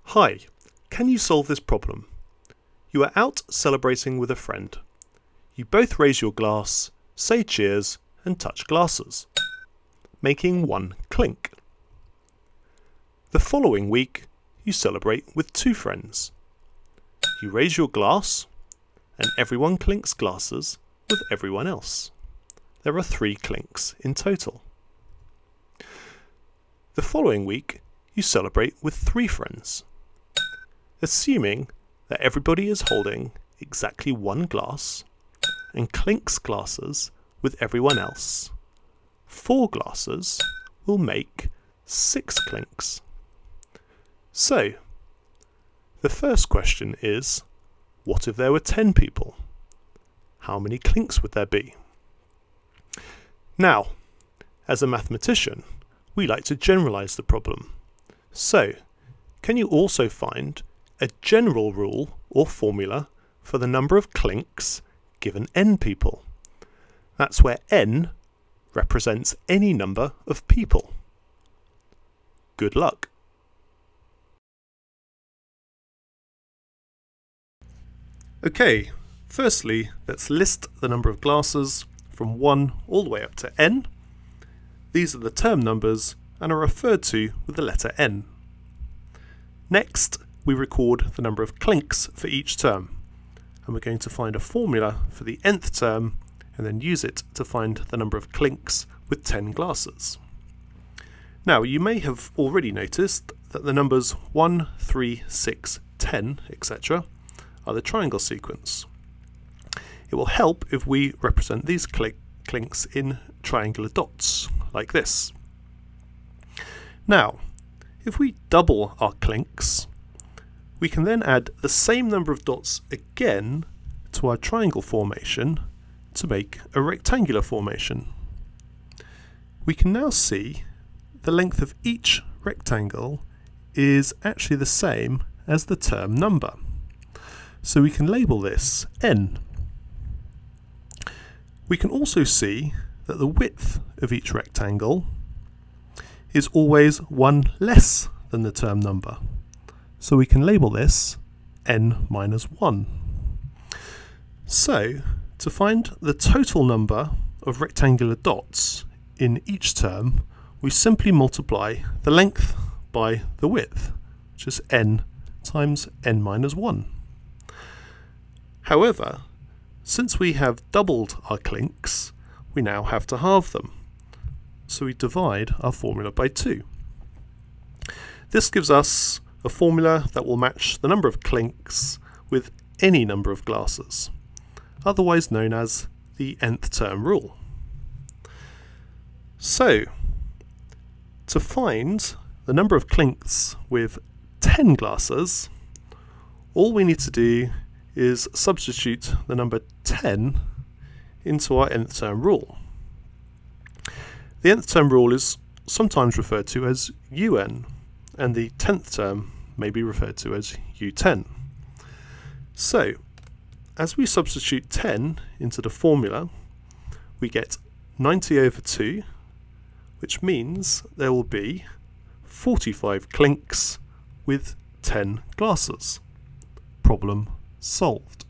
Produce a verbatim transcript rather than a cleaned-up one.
Hi, can you solve this problem? You are out celebrating with a friend. You both raise your glass, say cheers and touch glasses, making one clink. The following week you celebrate with two friends. You raise your glass and everyone clinks glasses with everyone else. There are three clinks in total. The following week you celebrate with three friends. Assuming that everybody is holding exactly one glass and clinks glasses with everyone else, four glasses will make six clinks. So, the first question is, what if there were ten people? How many clinks would there be? Now, as a mathematician, we like to generalize the problem. So, can you also find a general rule or formula for the number of clinks given n people? That's where n represents any number of people. Good luck! Okay, firstly, let's list the number of glasses from one all the way up to n. These are the term numbers and are referred to with the letter n. Next, we record the number of clinks for each term, and we're going to find a formula for the nth term and then use it to find the number of clinks with ten glasses. Now, you may have already noticed that the numbers one, three, six, ten, et cetera are the triangle sequence. It will help if we represent these clink clinks in triangular dots, like this. Now, if we double our clinks, we can then add the same number of dots again to our triangle formation to make a rectangular formation. We can now see the length of each rectangle is actually the same as the term number. So we can label this n. We can also see that the width of each rectangle is always one less than the term number. So we can label this n minus one. So, to find the total number of rectangular dots in each term, we simply multiply the length by the width, which is n times n minus one. However, since we have doubled our clinks, we now have to halve them. So we divide our formula by two. This gives us a formula that will match the number of clinks with any number of glasses, otherwise known as the nth term rule. So, to find the number of clinks with ten glasses, all we need to do is substitute the number ten into our nth term rule. The nth term rule is sometimes referred to as un, and the tenth term may be referred to as u ten. So, as we substitute ten into the formula, we get ninety over two, which means there will be forty-five clinks with ten glasses. Problem solved.